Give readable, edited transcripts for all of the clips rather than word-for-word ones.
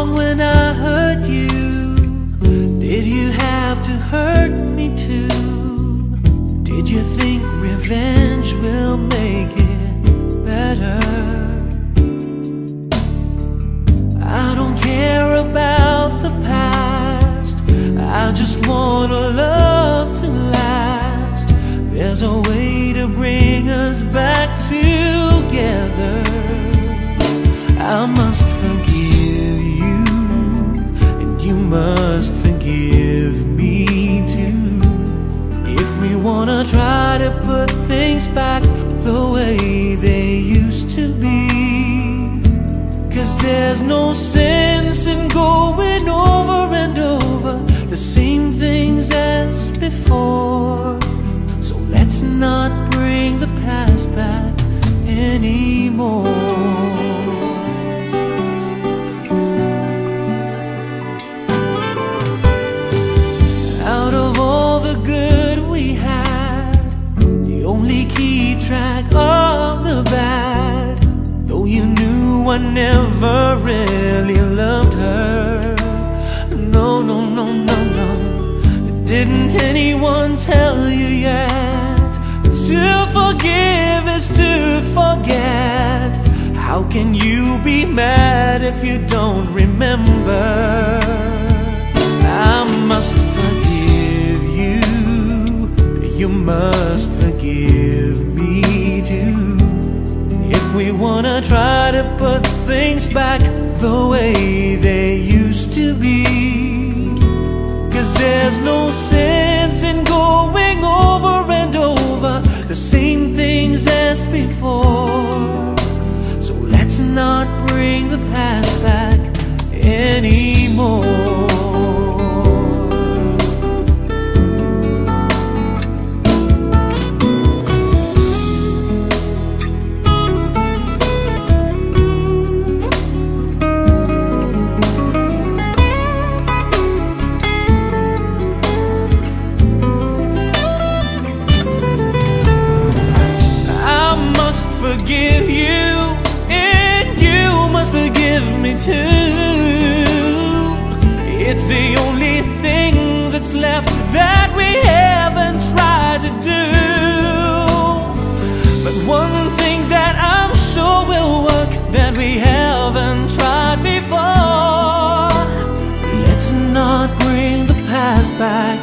wrong when I hurt you? Did you have to hurt me too? Did you think revenge will make it better? I don't care about the past, I just want a love to last. There's a way to bring us back together. I must forgive you, and you must forgive me too. If we wanna try to put things back the way they used to be. 'Cause there's no sense in going over and over the same things as before. So let's not bring the past back anymore. Out of all the good we had, you only keep track of the bad. Though you knew I never really loved her. No, no, no, no, no. Didn't anyone tell you yet? To forgive is to forget. How can you be mad if you don't remember? I must forgive you, you must forgive me too. If we wanna try to put things back the way they used to be. 'Cause there's no sense in going over and over the same things as before. So let's not bring the past back anymore. Forgive you, and you must forgive me too. It's the only thing that's left that we haven't tried to do. But one thing that I'm sure will work that we haven't tried before. Let's not bring the past back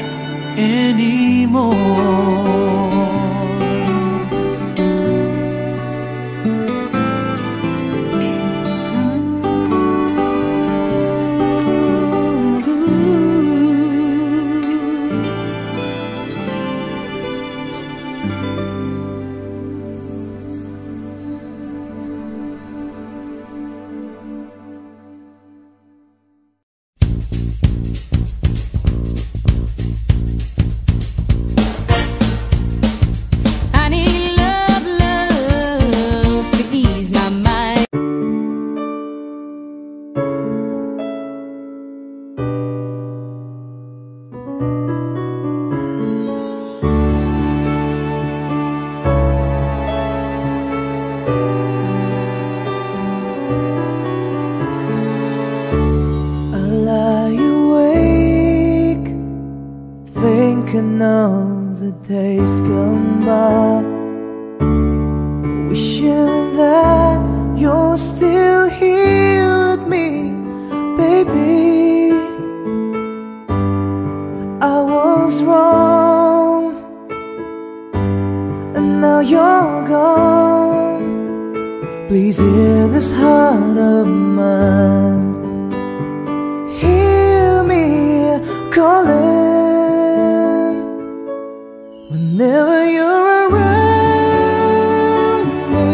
anymore. Thinking of the days gone by, wishing that you're still here with me, baby. I was wrong, and now you're gone. Please hear this heart of mine, hear me calling. Whenever you're around me,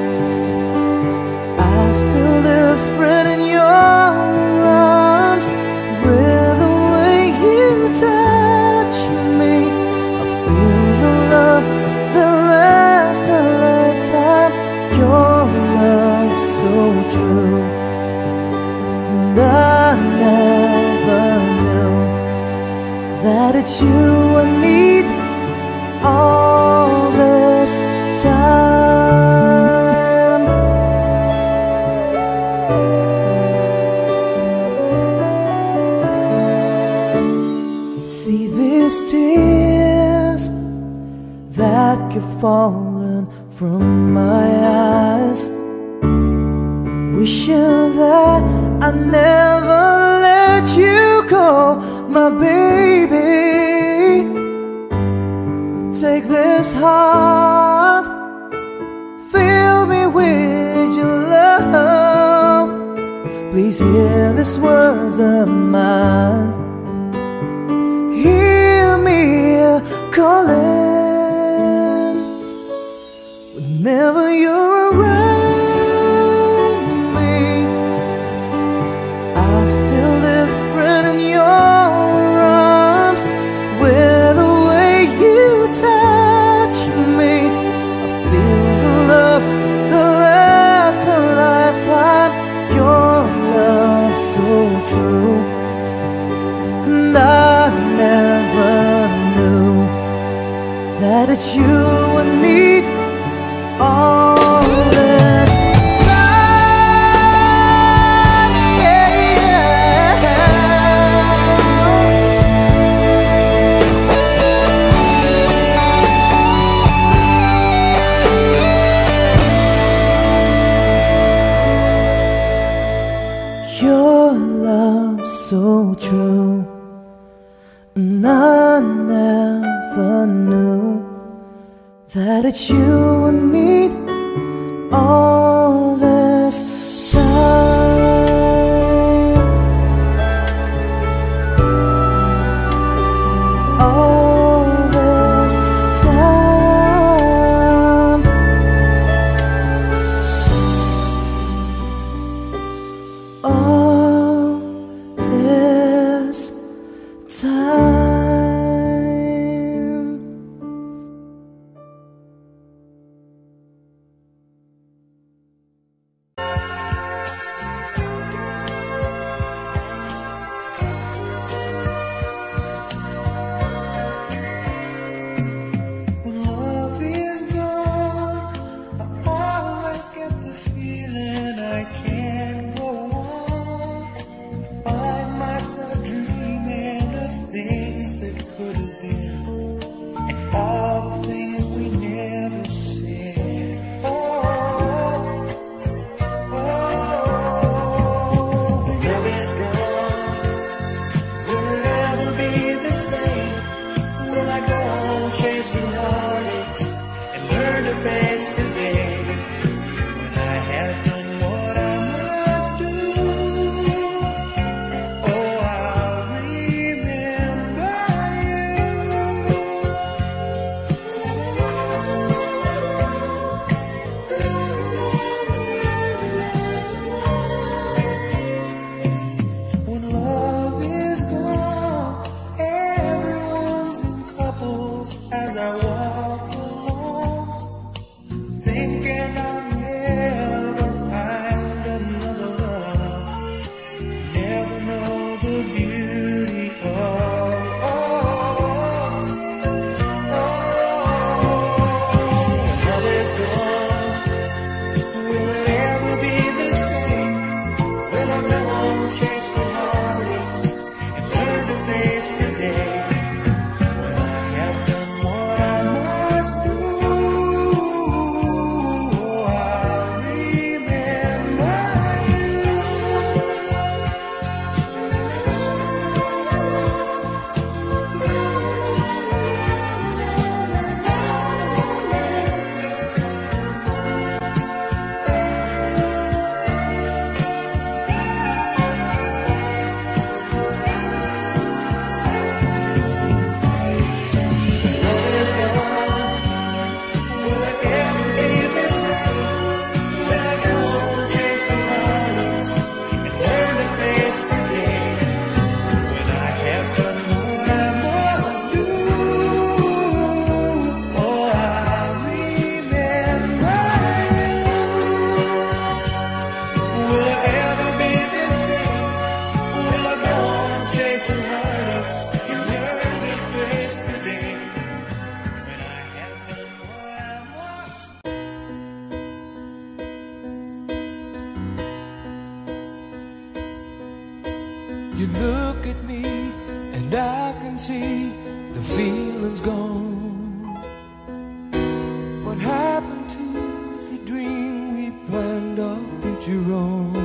I feel different in your arms. With the way you touch me, I feel the love that lasts a lifetime. Your love so true, and I never knew that it's you I need all this time. these tears that keep falling from my eyes, wishing that I never let you go, my baby. Take this heart, fill me with your love. Please hear these words of mine. Hear me calling. Whenever you're around me, I feel different in your arms. With the way you touch me, I feel the love that lasts a lifetime. Your love so true, and I never knew that it's you I need. All this time, yeah. Your love so true, and I never knew that it's you I need all this time. All this time. All this time. You look at me and I can see the feeling's gone. What happened to the dream we planned our future on?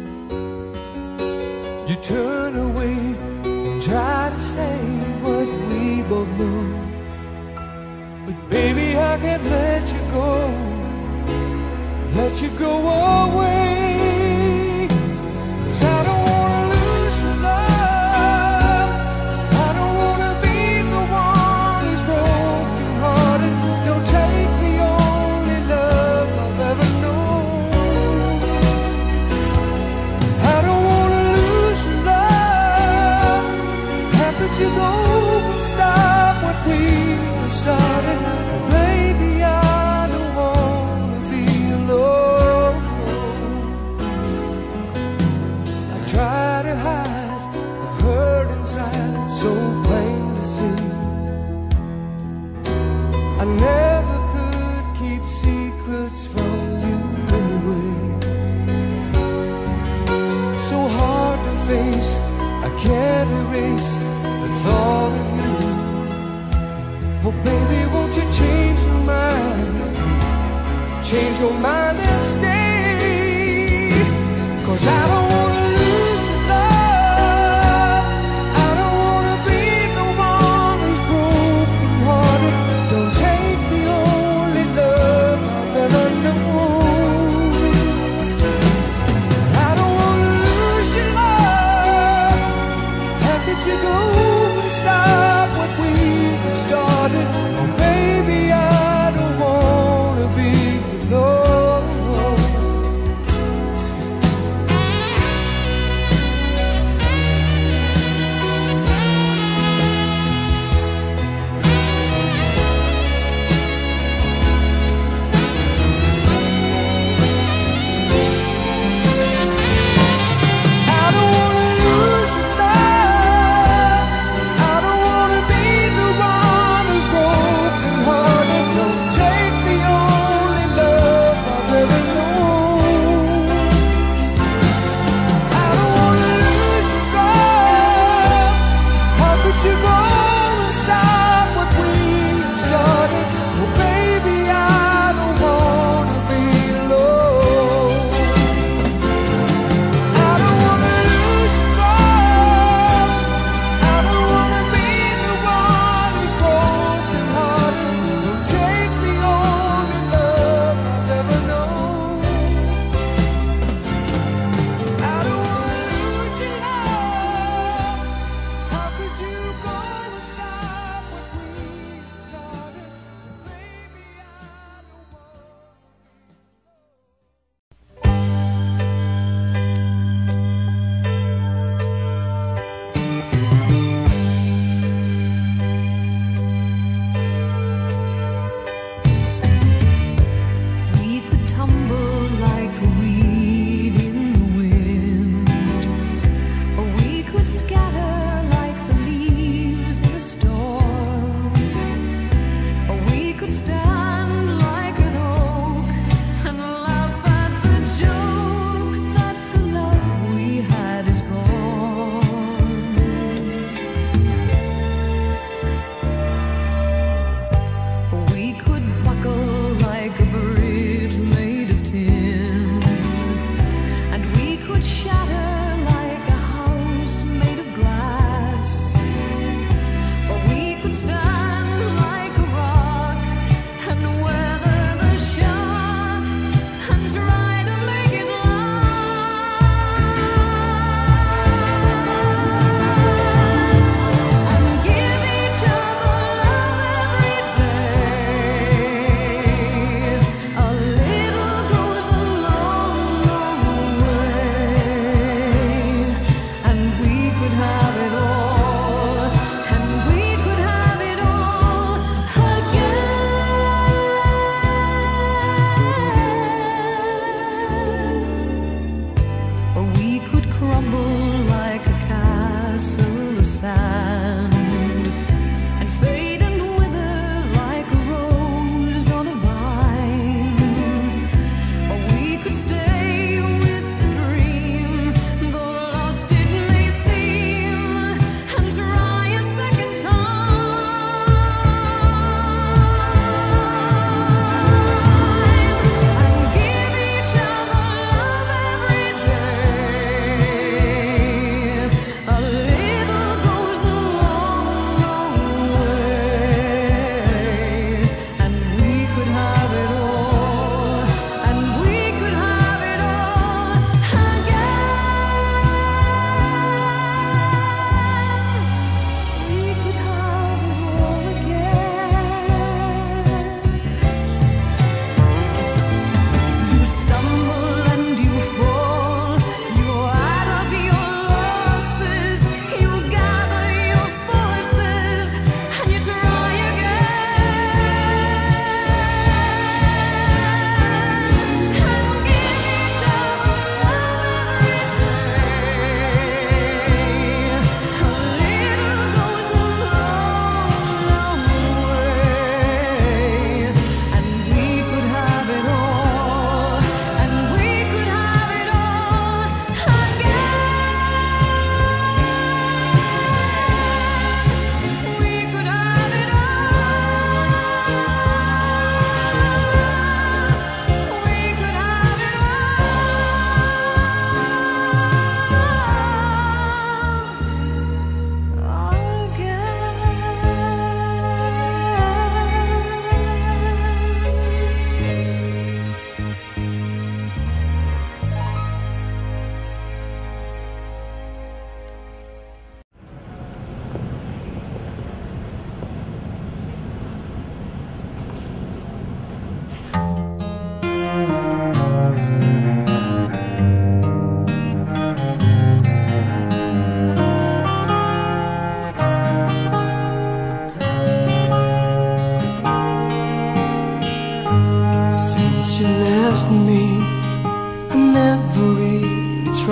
You turn away and try to say what we both know, but baby, I can't let you go, let you go away. 'Cause I don't wanna lose your love, I don't wanna be the one who's broken hearted. Don't take the only love I've ever known. I don't wanna lose your love. How could you go and stop what we have started? Baby, I don't wanna be alone. I try to hide the hurt inside, so plain to see. I never could keep secrets from you anyway. So hard to face, I can't erase the thought of you. Oh baby, won't you change your mind? Change your mind and stay. 'Cause I don't wanna lose your love, I don't wanna be the one who's broken hearted. Don't take the only love I've ever known. I don't wanna lose your love. How could you go and stop what we have started? Oh baby, I don't wanna be alone. I don't wanna lose your love, I don't wanna be the one who's broken hearted. Don't take the only love I've ever known. I don't wanna lose your love. How could you go and stop what we've started? Oh baby, I don't wanna be alone. I don't wanna lose your love, I don't wanna be the one who's broken hearted. Don't take the only love I've ever known. I don't wanna lose your love. How could you go and stop what we've started? Baby, I don't wanna. We could tumble like a weed in the wind, or we could scatter like the leaves in a storm, or we could stand like an oak and laugh at the joke that the love we had is gone. We could buckle like a bridge made of tin, and we could shatter like a house made of glass, or we could stand like a rock and weather the shock and try to make it last, and give each other love every day. A little goes a long, long way, and we could have it all, and we could have it all again. Or we could crumble like a castle of sand and fade and wither like a rose on a vine. Or we could stay with the dream, though lost it may seem, and try a second time.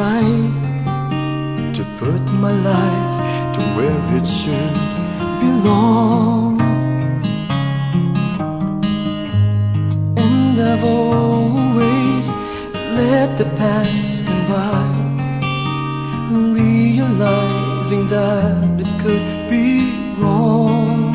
trying to put my life to where it should belong. And I've always let the past come by, realizing that it could be wrong.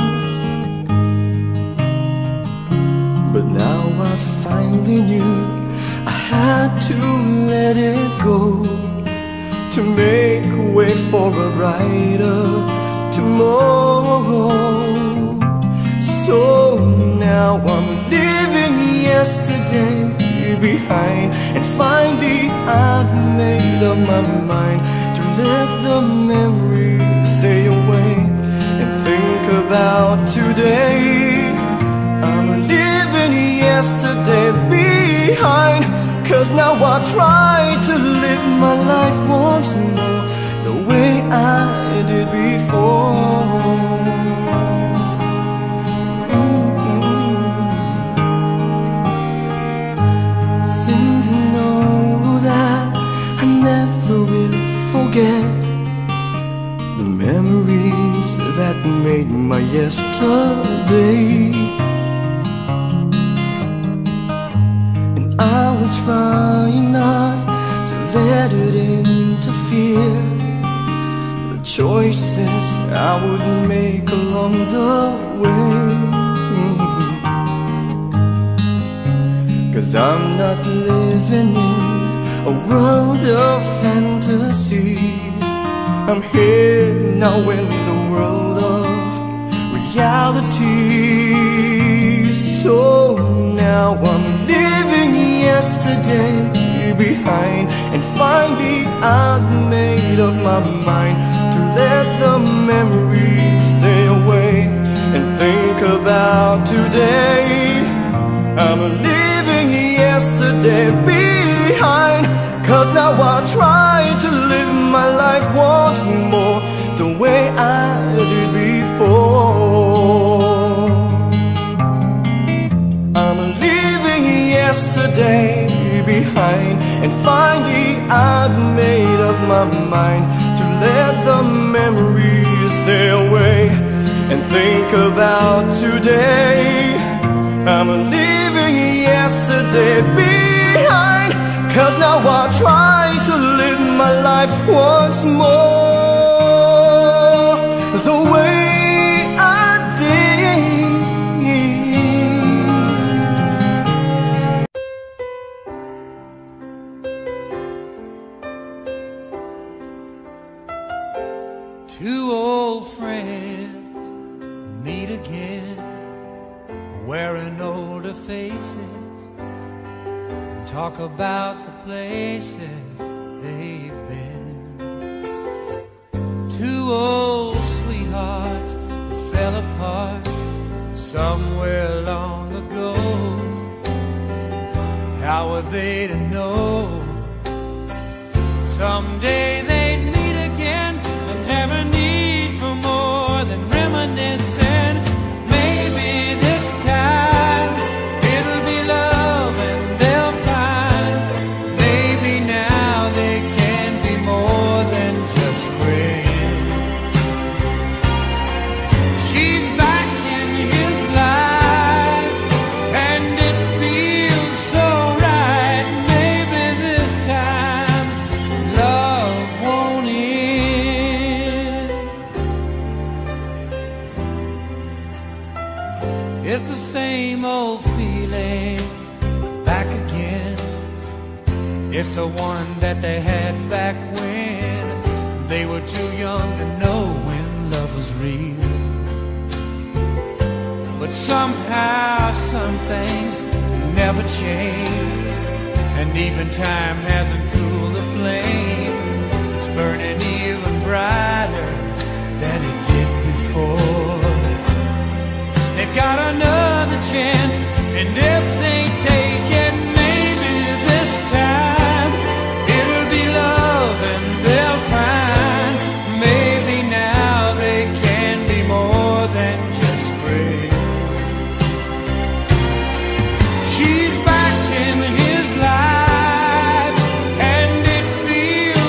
But now I finally knew I had to let it go to make way for a brighter tomorrow. So now I'm leaving yesterday behind, and finally I've made up my mind to let the memories stay away and think about today. I'm leaving yesterday behind, 'cause now I try to live my life once more the way I did before. Since I know that I never will forget the memories that made my yesterday, I will try not to let it interfere the choices I would make along the way. 'Cause I'm not living in a world of fantasies. I'm here now in the world of reality. So now I'm leaving yesterday behind, and finally I've made up my mind to let the memories stay away and think about today. I'm leaving yesterday behind, 'cause now I try to live my life once more the way I did before. I'm leaving yesterday behind, and finally I've made up my mind to let the memories stay away and think about today. I'm leaving yesterday behind, 'cause now I try to live my life once more the way I did. Two old friends meet again, wearing older faces, and talk about the places they've been. Two old sweethearts that fell apart somewhere long ago. How were they to know someday they'd meet again and have a need for more than reminiscing? Maybe this time it'll be love and they'll find maybe now they can be more than just friends. She's back in his life and it feels so right. Maybe this time love won't end. It's the same old feeling back again. It's the one that they had back when they were too young to know when love was real. But somehow some things never change, and even time hasn't cooled the flame. It's burning even brighter than it did before. They've got another chance, and if they take it, maybe this time it'll be love and they'll find maybe now they can be more than just friends. She's back in his life and it feels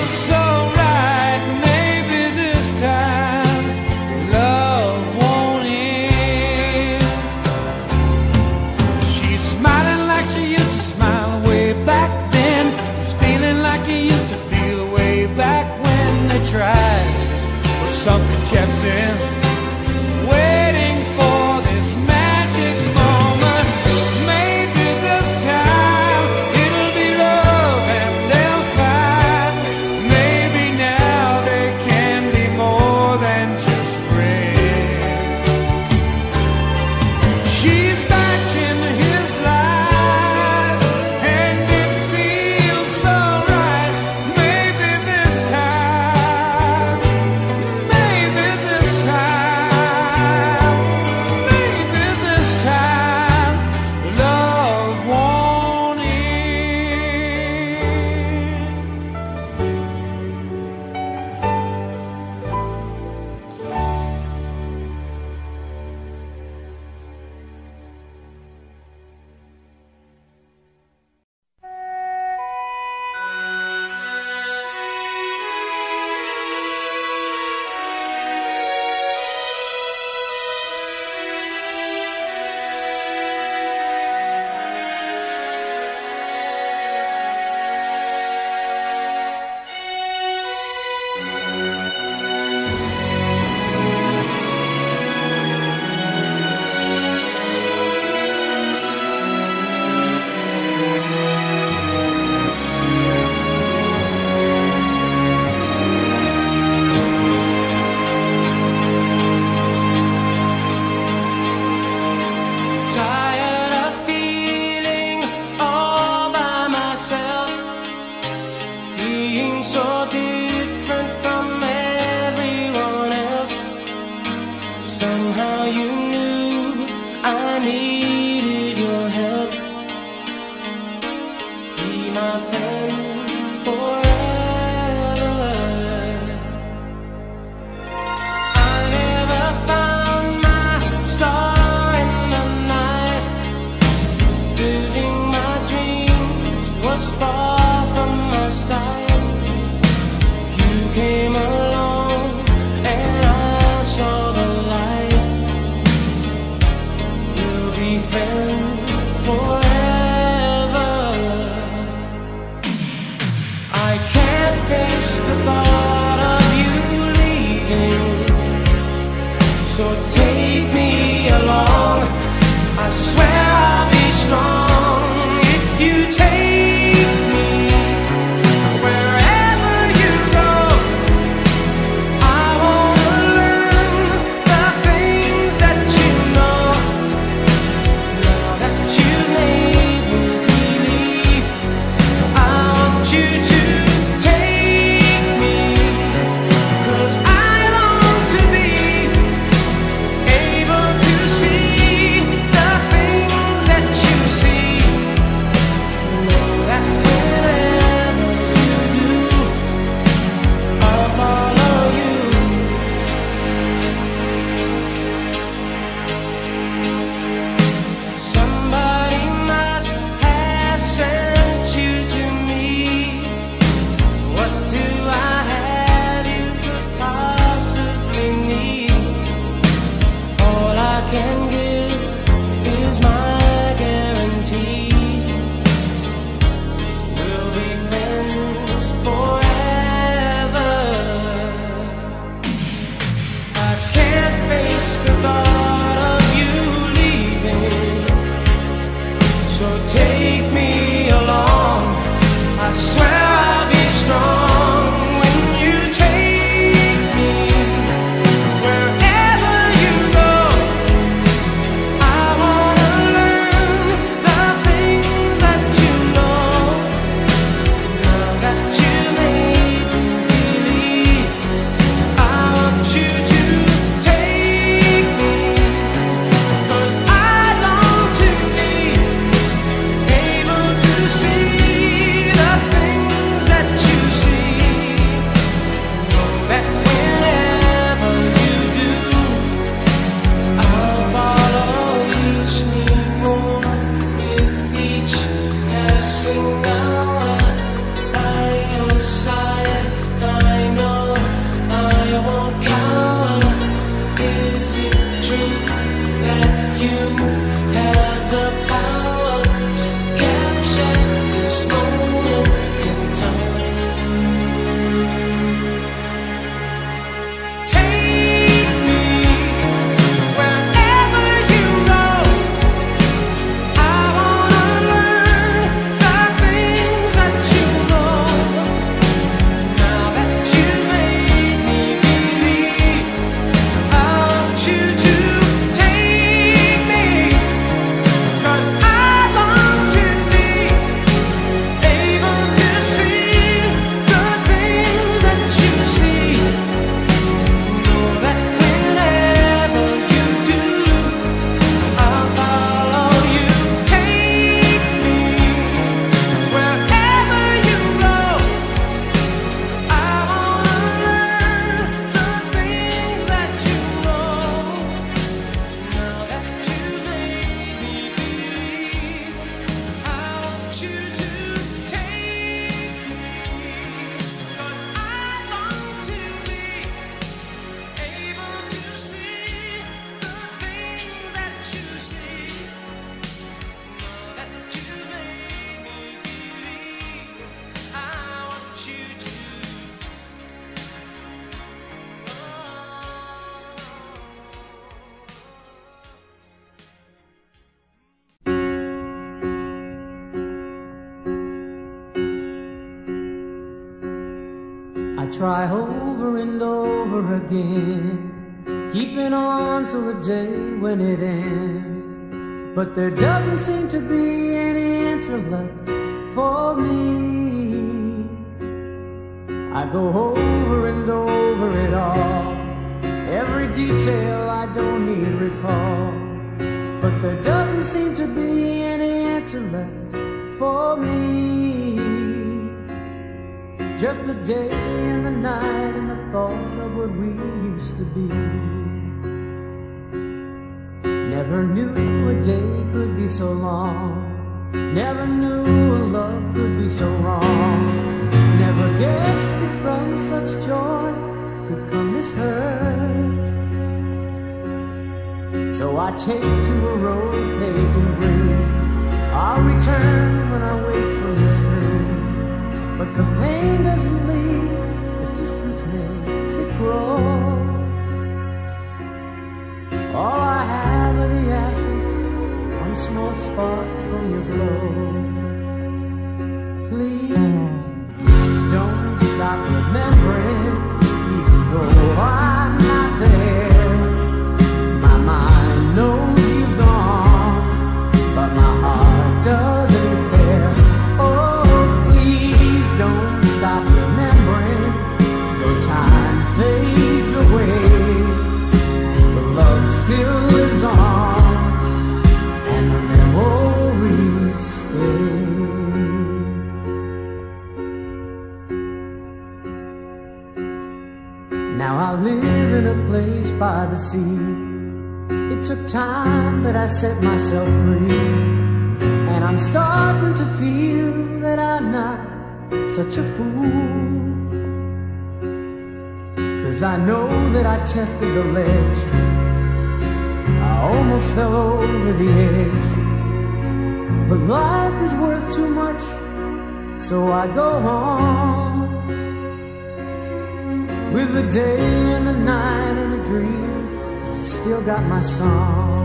tried, but something kept them waiting for this magic moment. Maybe this time it'll be love and they'll find. Maybe now they can be more than just friends. She's back in his life and it feels so right. Maybe this time, maybe this time try over and over again, keeping on till the day when it ends. But there doesn't seem to be any answer left for me. I go over and over it all, every detail I don't need recall. But there doesn't seem to be any answer left for me. Just the day and the night and the thought of what we used to be. Never knew a day could be so long, never knew a love could be so wrong. Never guessed that from such joy could come this hurt. So I take to a road paved in green, I'll return when I wake from this dream. But the pain doesn't leave, the distance makes it grow. All I have are the ashes, one small spark from your glow. Please don't stop remembering, even though I'm not there. My mind knows you've gone, but my heart doesn't care. Oh, please don't stop remembering, though time fades away. The love still lives on, and the memories stay. Now I live in a place by the sea. It took time, but I set myself free. And I'm starting to feel that I'm not such a fool. 'Cause I know that I tested the ledge, I almost fell over the edge. But life is worth too much, so I go on. With the day and the night and the dream, I still got my song.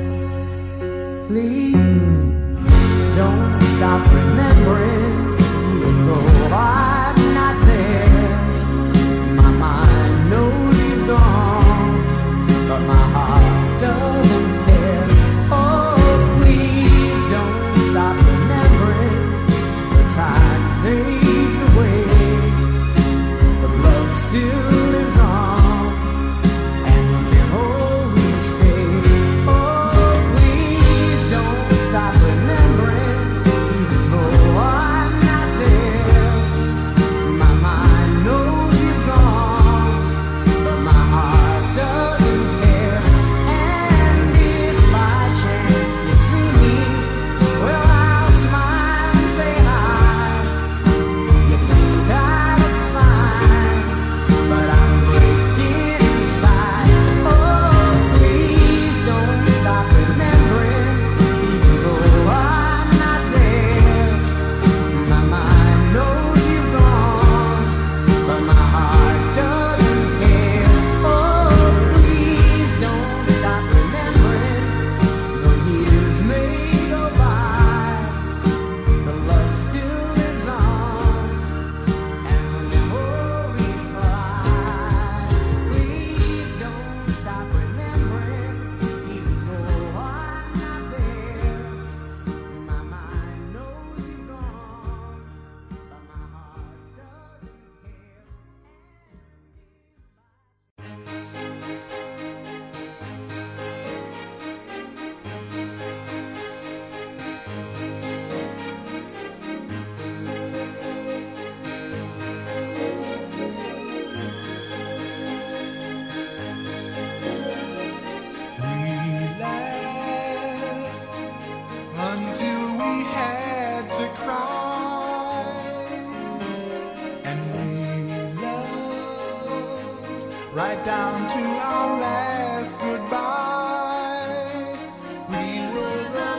Please don't stop remembering, even though I'm not there. My mind knows you've gone, but my heart doesn't care. Oh, please don't stop remembering, the time fades away. The love still lives on, and the memories stay. Oh, please don't stop remembering, even though I'm not there. My mind knows you've gone, but my heart doesn't care. And if by chance you see me, well, I'll smile and say hi. You think I look fine, but I'm breaking inside. Oh, please don't stop remembering, even though I'm not there. My mind knows you've gone, but my heart doesn't care. Oh, please don't stop remembering, though years may go by, the love still lives on, and the memories fly. Please don't stop remembering, even though I'm not there. My mind knows you've gone, but my heart doesn't care. We laughed until we had to cry, and we loved right down to our last goodbye. We were the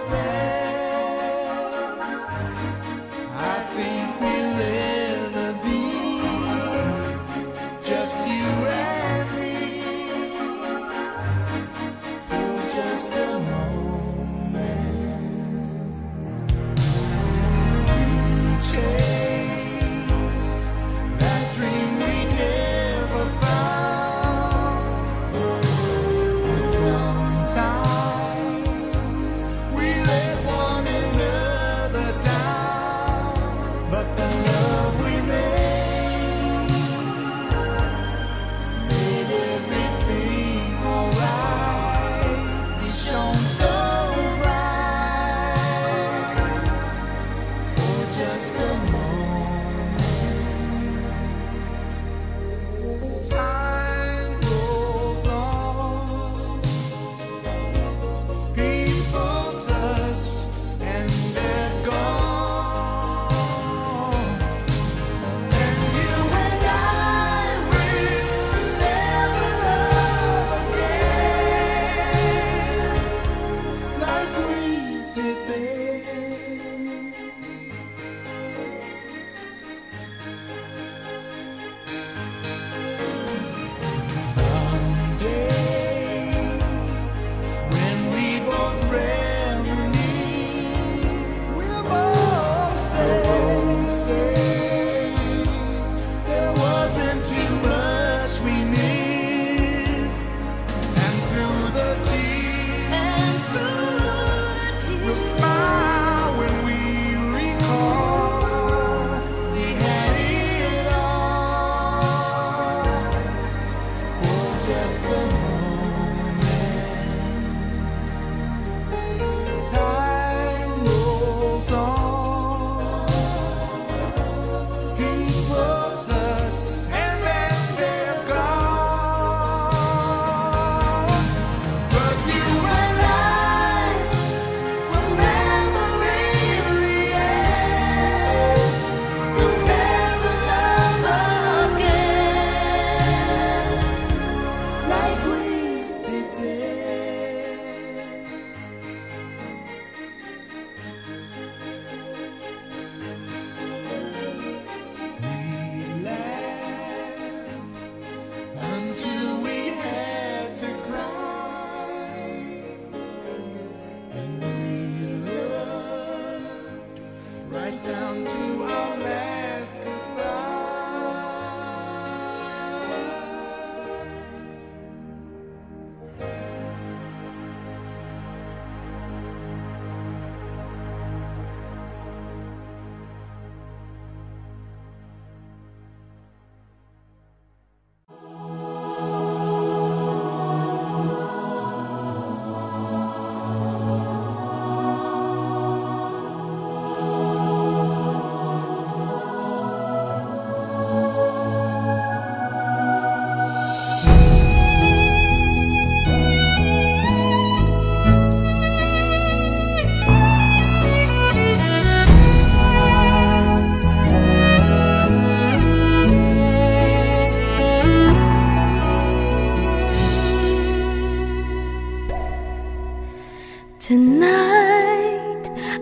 best, I think we'll ever be, just you and me. For just a moment, we chased that dream we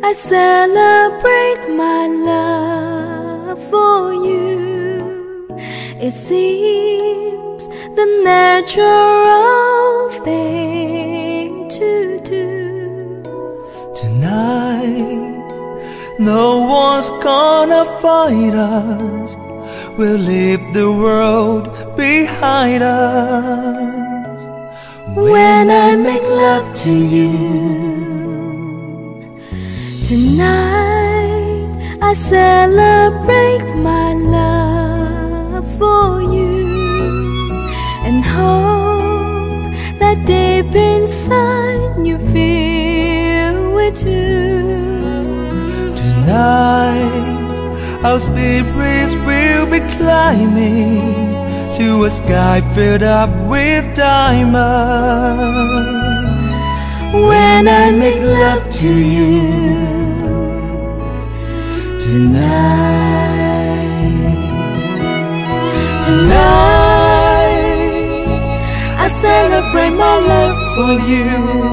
I celebrate my love for you. It seems the natural thing to do. Tonight, no one's gonna fight us. We'll leave the world behind us. When I make love to you, tonight I celebrate my love for you, and hope that deep inside you feel it too. tonight our spirits will be climbing to a sky filled up with diamonds. When I make love to you tonight, I celebrate my love for you,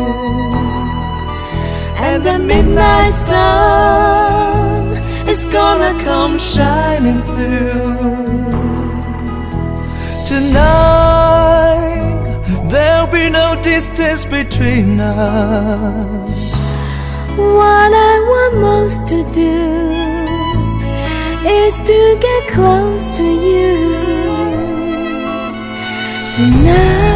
and the midnight sun is gonna come shining through. Tonight, there'll be no distance between us. What I want most to do is to get close to you tonight.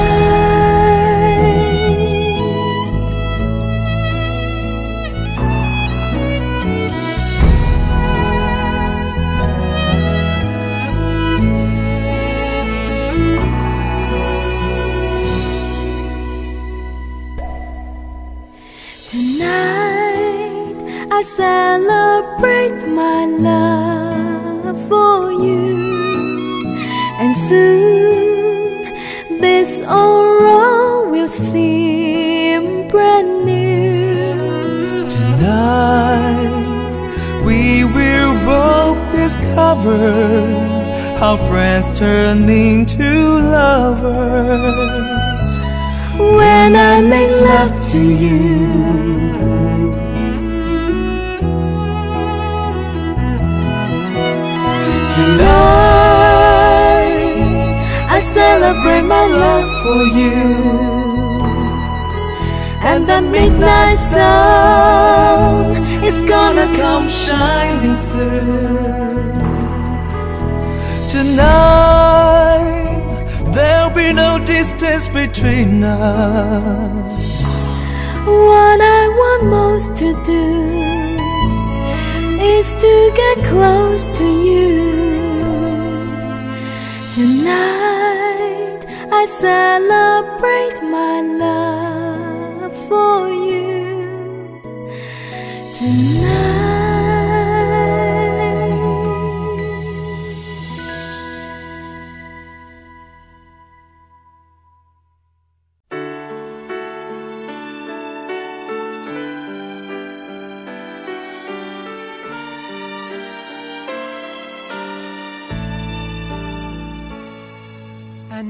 Tonight I celebrate my love for you, and soon this old road will seem brand new. Tonight, we will both discover how friends turn into lovers. When I make love to you tonight, I celebrate my love for you, and the midnight sun is gonna come shining through. Tonight, there'll be no distance between us. What I want most to do is to get close to you tonight. I celebrate my love for you tonight. I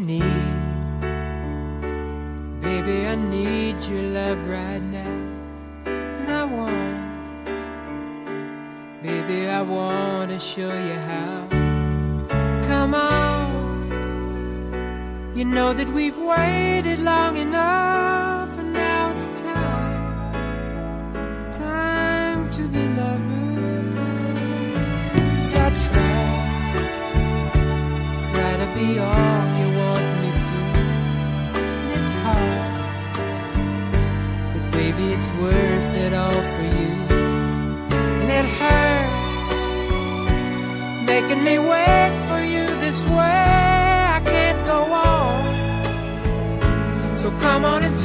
need your love right now, and I want to show you how. Come on, you know that we've waited long enough, and now it's time to be lovers. I try to be all you want me to, and it's hard, but baby, it's worth it all for you. And it hurts making me wait for you this way. I can't go on, so come on and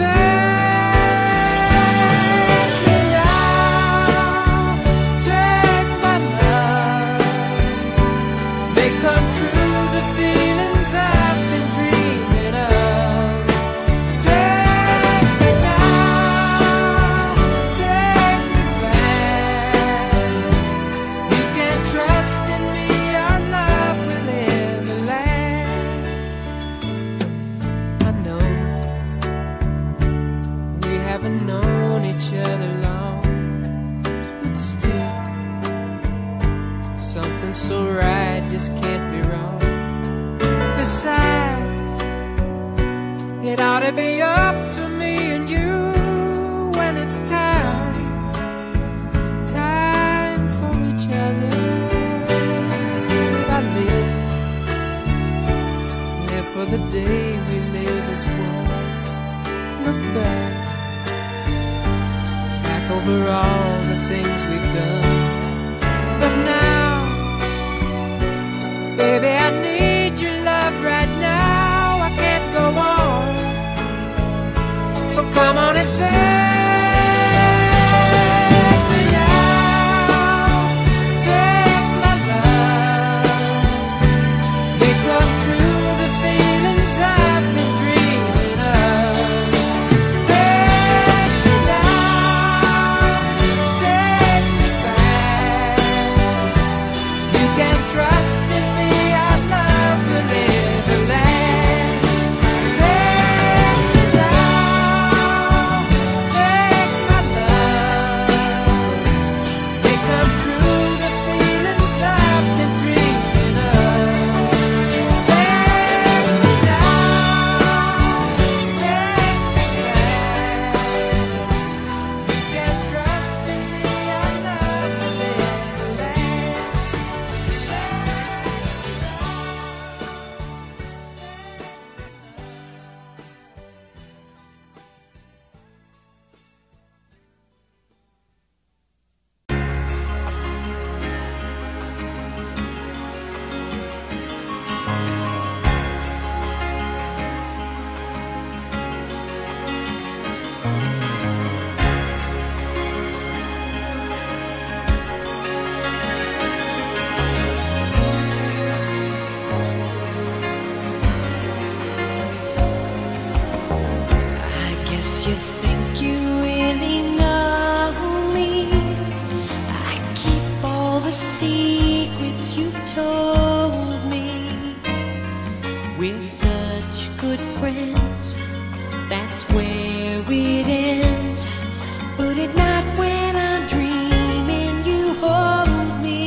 take me now. Take my love, make come true the feelings I've been dreaming of. Take me now, take me fast. You can trust in me, our love will everlast. It ought to be up to me and you when it's time for each other. I live for the day we live as one. Look back over all the things we've done. But now, baby, I need your love right now. I can't go on, so come on and take me now. Take my love, make come true the feelings I've been dreaming of. Take me now, take me fast. You can trust in me, our love will never last. Take me now, take my love, make come true the feelings I've been dreaming of. Take me now, take me fast. You can trust in me, our love will never last. I guess you think you really know me. I keep all the secrets you've told me. We're such good friends, that's where it ends. But at night when I'm dreaming, you hold me.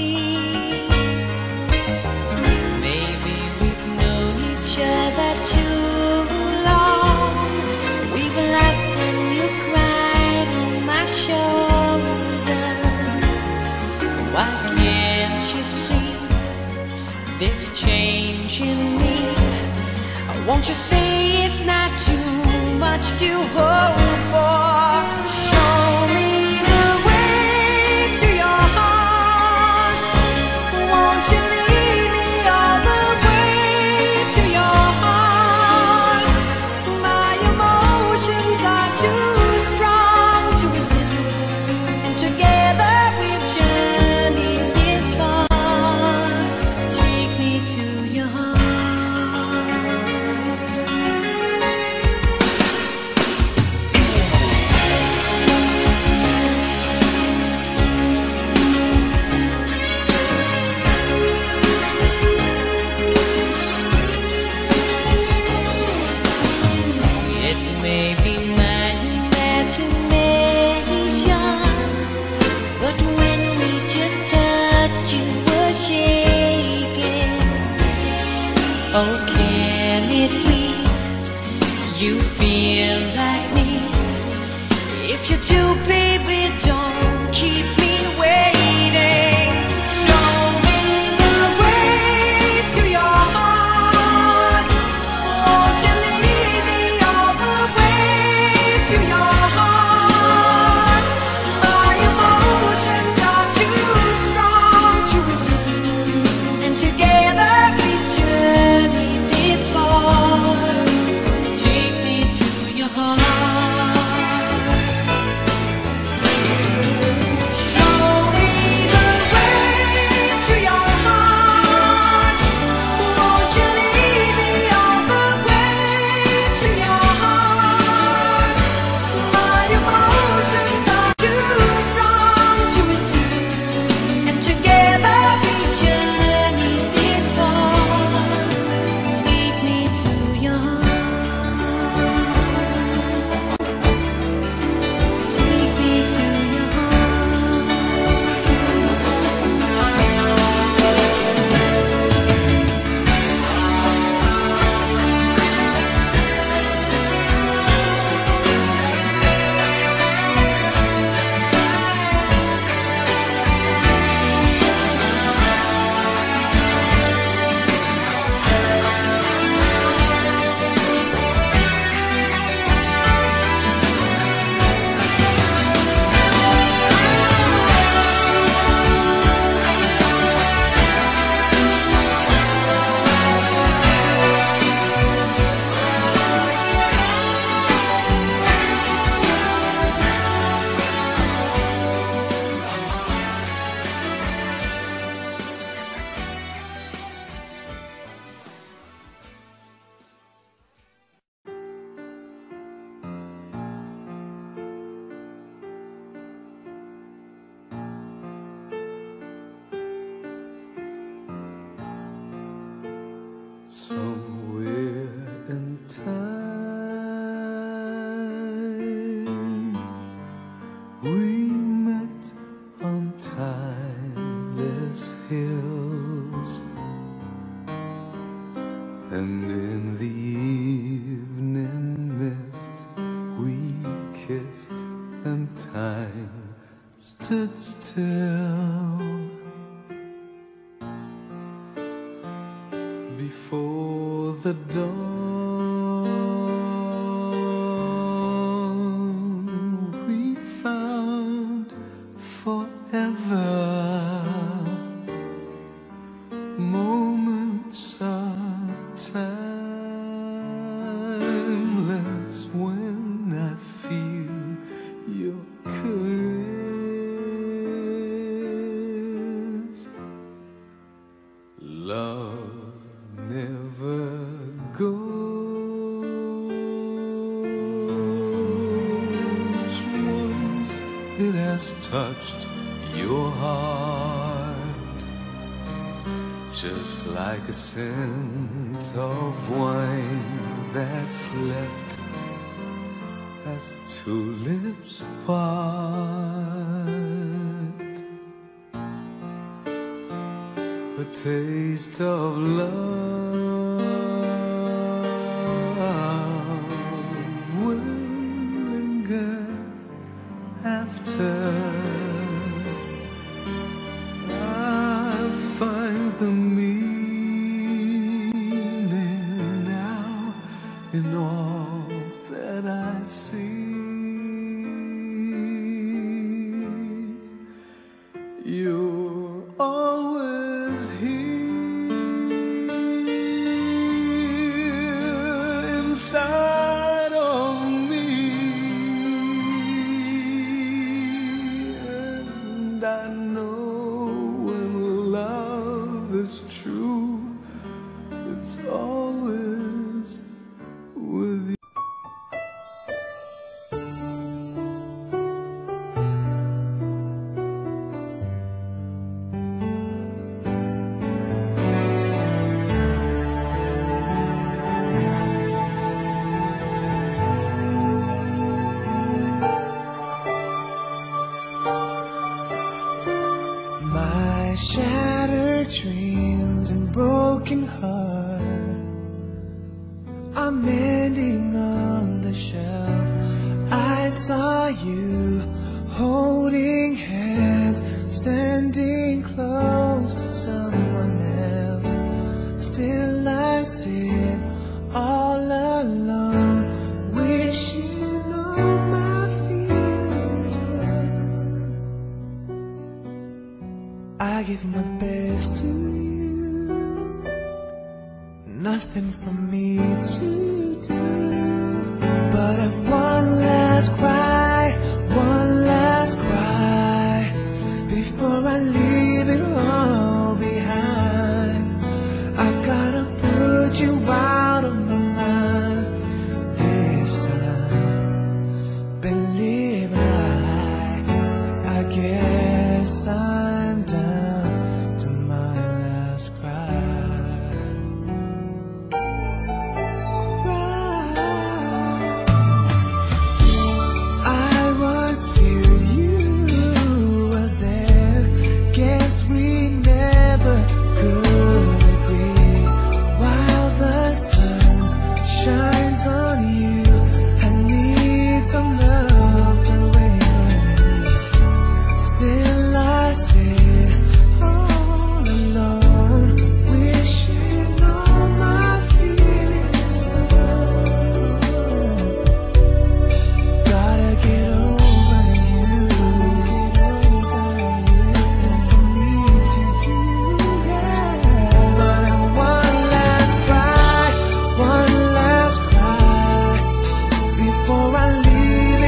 Maybe we've known each other too long. We've laughed and you've cried on my shoulder. Why can't you see this change in me? Won't you say it's not too much to hope for? Show me the way to your heart. Won't you lead me all the way to your heart? My emotions are too strong to resist, and together we've journeyed this far. Take me to your heart. It may be my imagination, but when we just touched, you were shaking. Oh, can it be you feel like me? If you do, baby, don't keep me waiting. Show me the way to your heart. Won't you lead me all the way to your heart? My emotions are too strong to resist, and together we've journeyed this far. Take me to your heart. Show the dawn we found forever. Moments are timeless when I feel your caress. Love never goes. Once it has touched your heart, just like a scent of wine that's left as two lips part. A taste of love will linger after. I find the meaning now in all that I see. You're always here inside of me, and I know when love is true, it's always with you. My shattered dreams and broken heart are mending on the shelf. I saw you holding hands, standing close to someone else. Still I sit all alone, wishing all my feelings gone. I give my best to you, nothing for me to do, but I've one last cry, one last cry, before I leave it all behind. I gotta put you out of my mind this time. Believe a lie, I guess I'm down to my last cry. I was here, you were there. Guess we never could agree. While the sun shines on you, I need some love to rain on me. Still I sit all alone, wishing all my feelings gone. Gotta get over you, nothing for me to do, yeah. But one last cry, one last cry, before I leave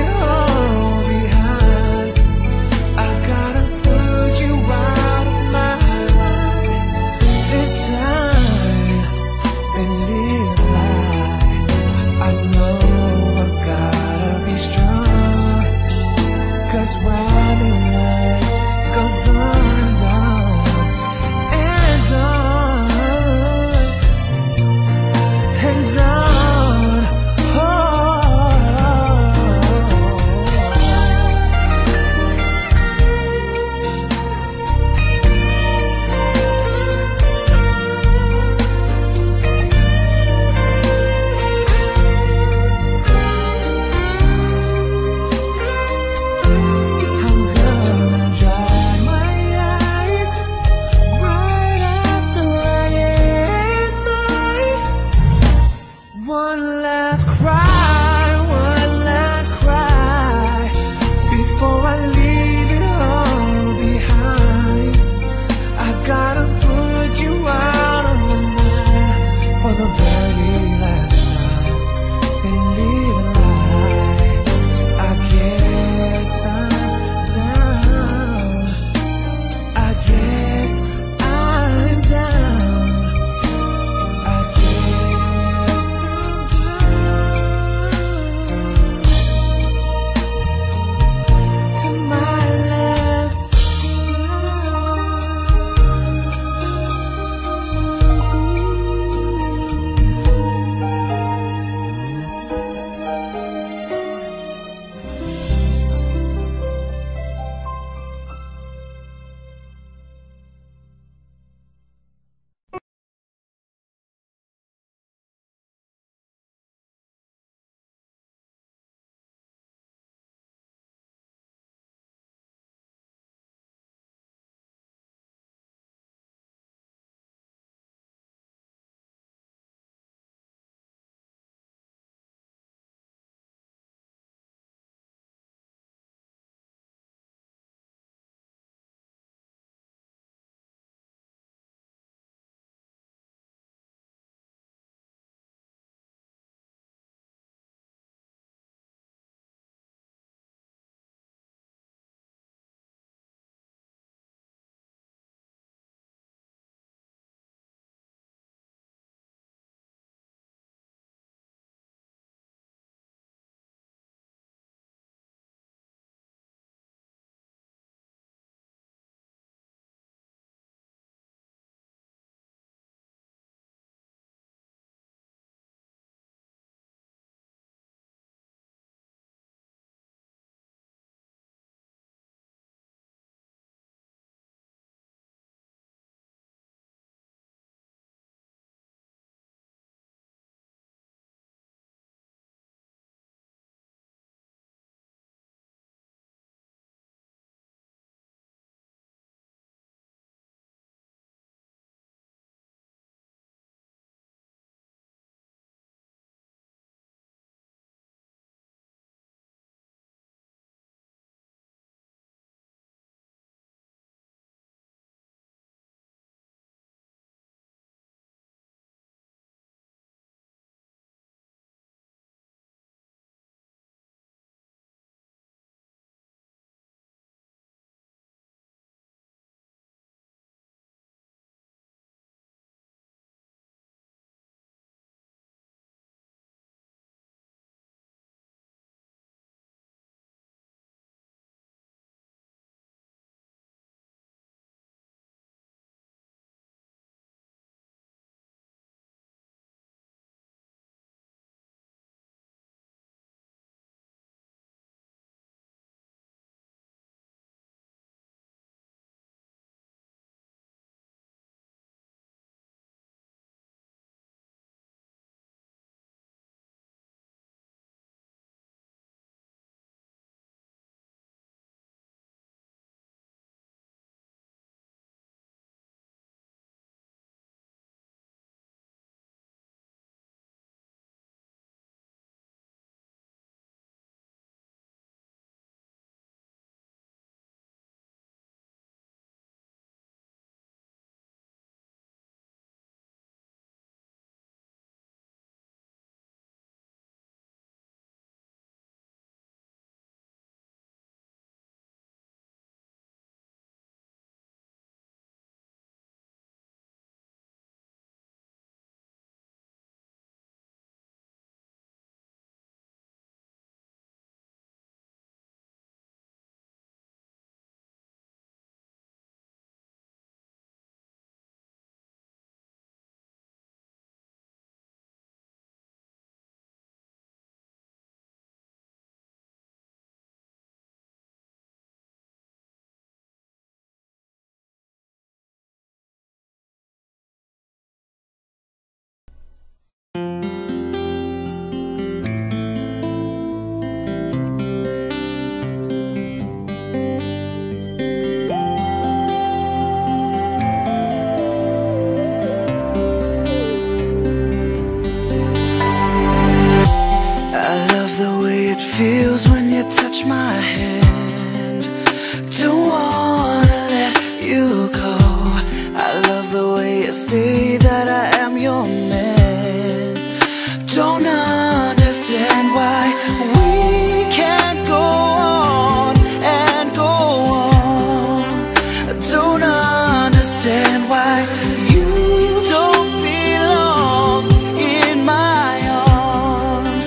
Feels when you touch my hand. Don't wanna let you go. I love the way you say that I am your man. Don't understand why we can't go on and go on. Don't understand why you don't belong in my arms.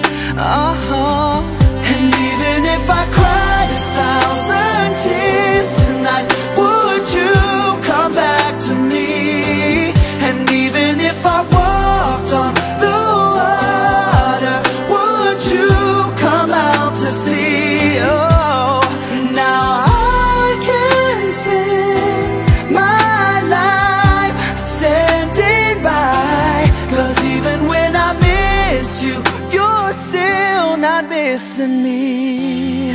Missing me.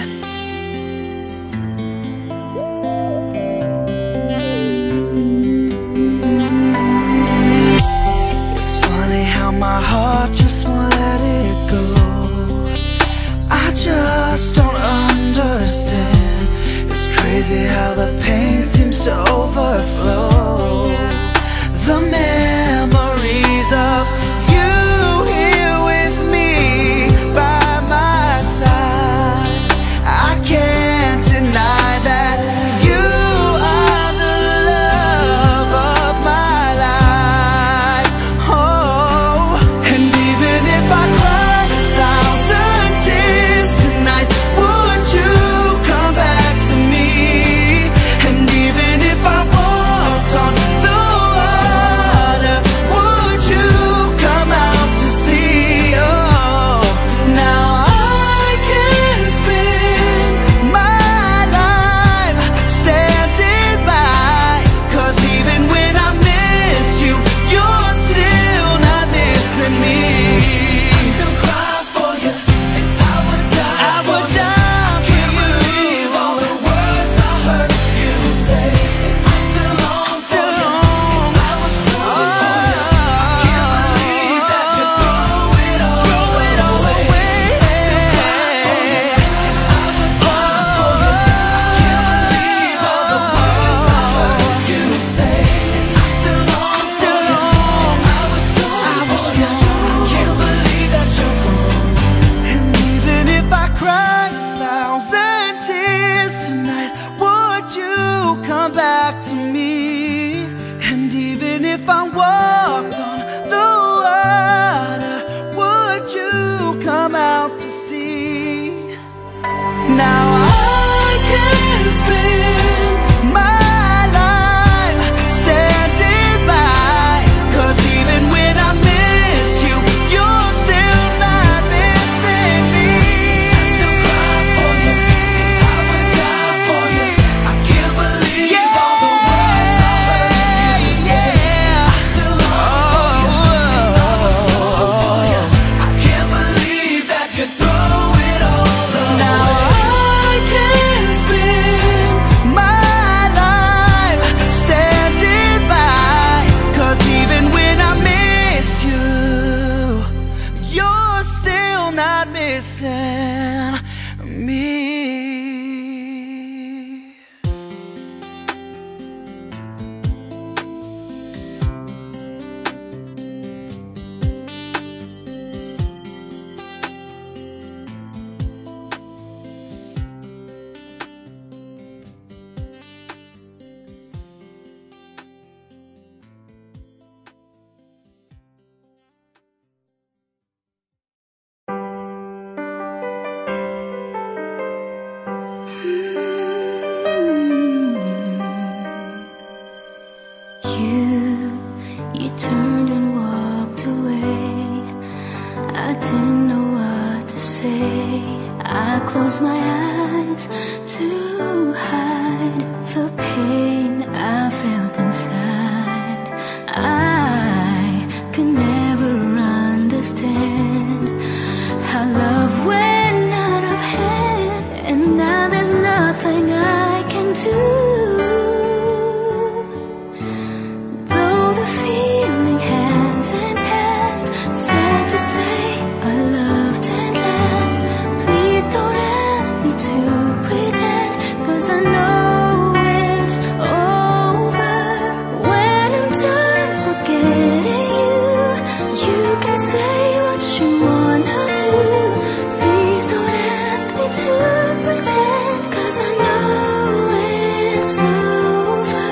It's funny how my heart just won't let it go. I just don't understand. It's crazy how the pain seems to overflow. The memories of you here with me by my side. I can't deny that you are the love of my life. Oh, and even if I cried 1,000 tears tonight, would you come back to me? And even if I walked on the water, would you come out to see? Oh, now I can spend my life standing by. 'Cause even when I miss you, you're still not missing me. I still cry for you, and I would die for you. Can't believe all the words I heard you say. I still long for you, and I was strong for you. I can't believe that you throw it all away. I still cry for you, I would die for you. I can't believe all the words I heard you say. I still long for you, and I was strong for you. I can't believe that you're gone. And even if I cried 1,000 tears tonight, would you come back to me? And even if I walked on the water, would you come out to see? Now I can spend my life standing by. 'Cause even when I miss you, you're still not missing me. I still cry for you, I would die for you. I can't believe all the words I heard you say. I still long for you, and I was strong for you. I can't believe that you throw it all away. Now I can spend my life standing by. 'Cause even when I miss you, you're still not missing me. You turned and walked away. I didn't know what to say. I closed my eyes to hide the pain I felt inside. I could never understand understand how love went out of hand, and now there's nothing I can do. Though the feeling hasn't passed, sad to say our love didn't last. Please don't ask me to pretend, 'cause I know it's over. When I'm done forgetting you, you can say what you wanna do. Please don't ask me to pretend, 'cause I know it's over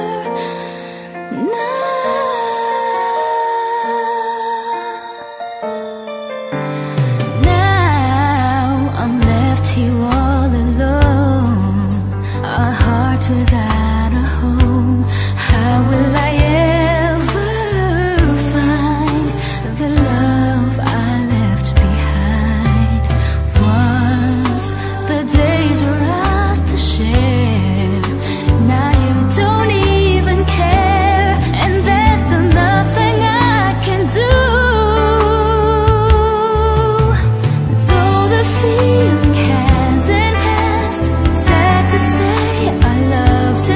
now. I'm left here all alone, a heart without a home. How will I ever find the love I left behind? Once the days were ours to share, now you don't even care, and there's still nothing I can do. Though the feeling hasn't passed, sad to say I loved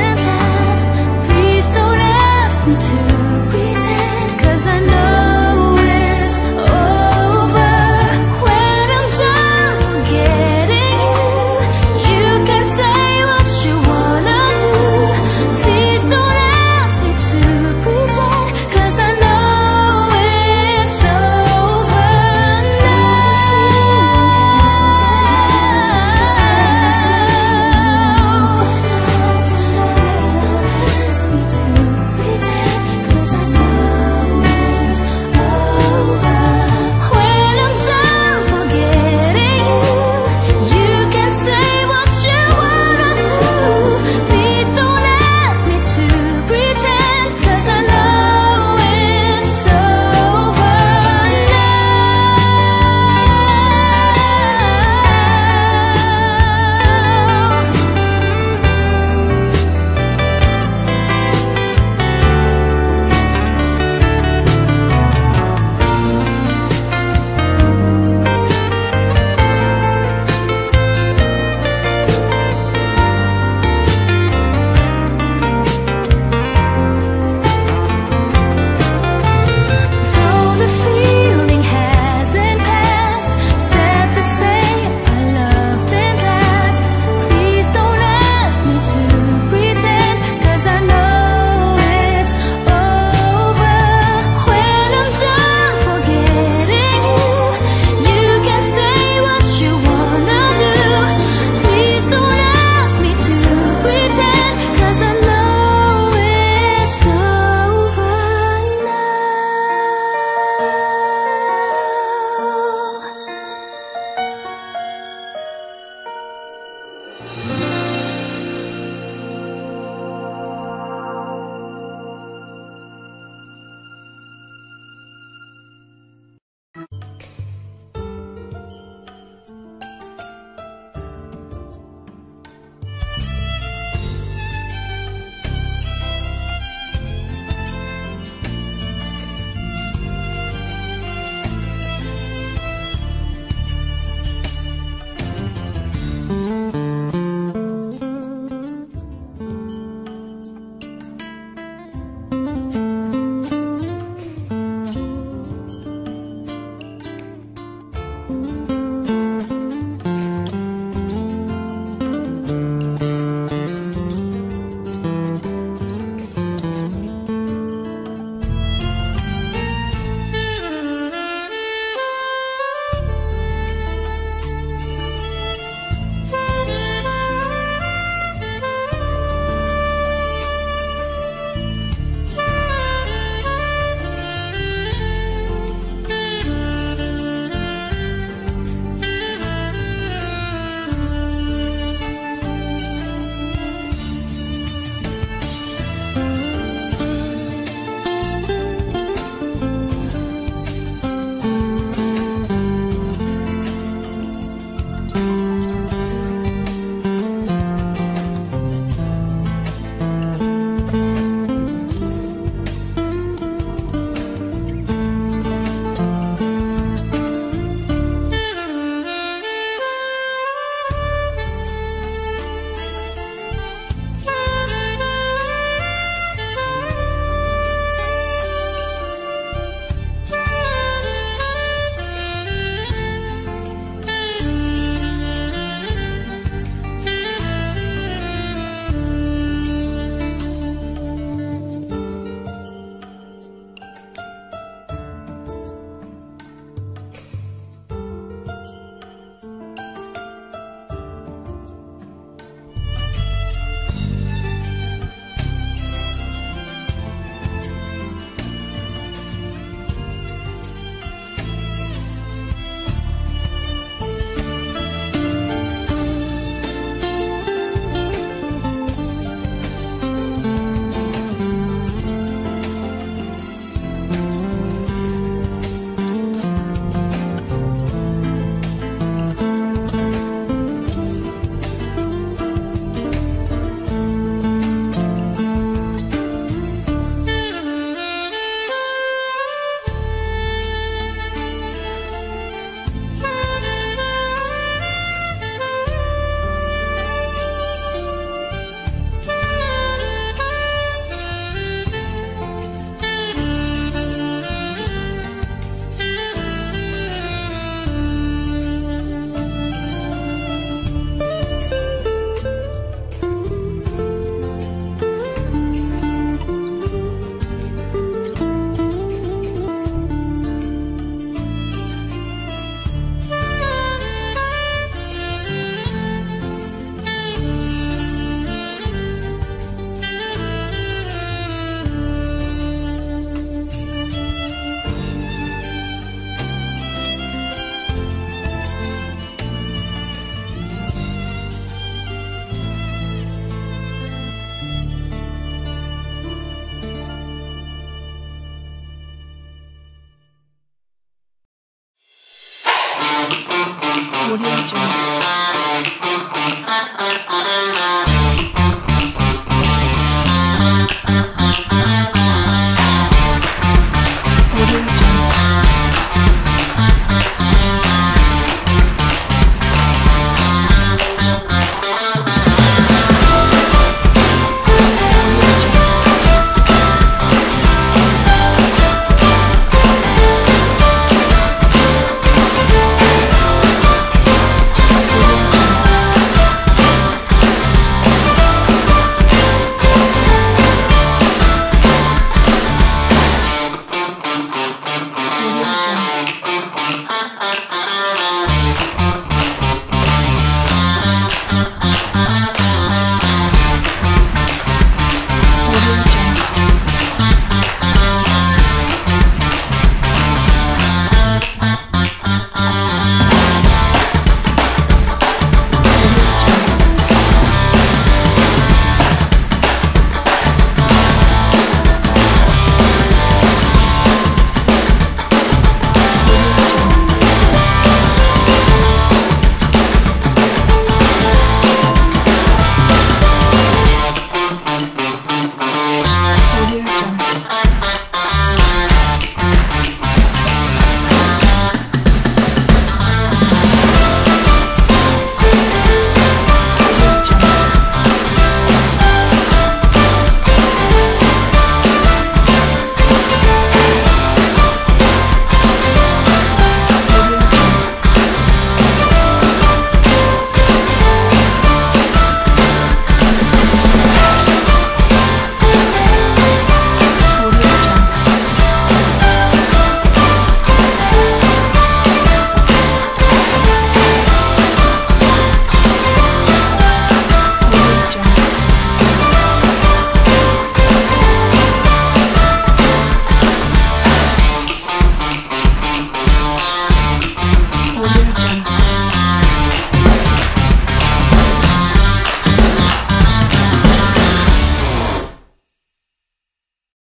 Audio Jungle.